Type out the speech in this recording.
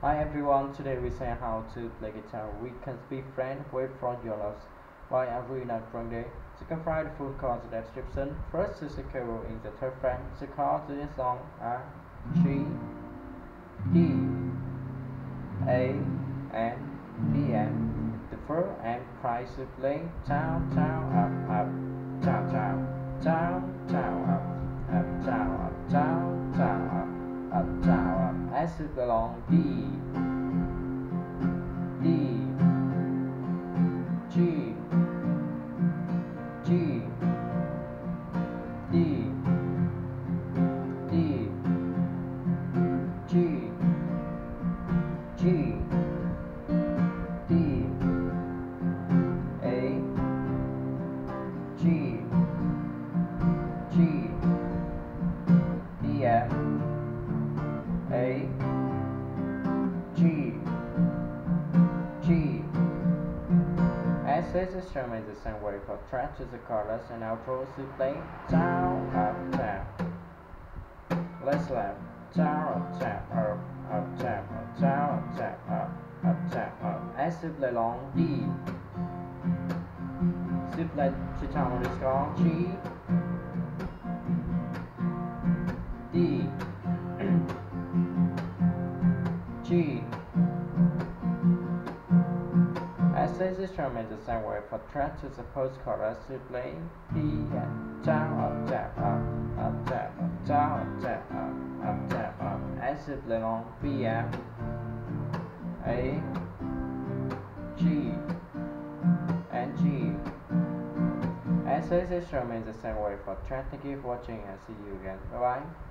Hi everyone, today we say how to play guitar. We can be friends, wait for your loves. By Ariana Grande. You can find the full chord description. First is the Capo in the third fret. The chord to this song are G, D, A, and B, and the first and tries to play down, down, up, down, down, down, down, up, down, down, down, up, down, up. As it along D, D, G, G, D, D, G, G, D, A, G, G, D, F, A, G, G. As this instrument is the same way for track to the chorus and outro to play down, up, down. Let's left, down, up, down, up, down, up, down, up, down, up, down, up. As you play long, D. So play to town on the score, G, D, G. As this instrument is the same way for track to the post chorus to play D and down, up, down, up, down, up, down, up, down, up, down, up. As you play long, B, F, A, G, and G. As this instrument is the same way for track. Thank you for watching and see you again. Bye bye.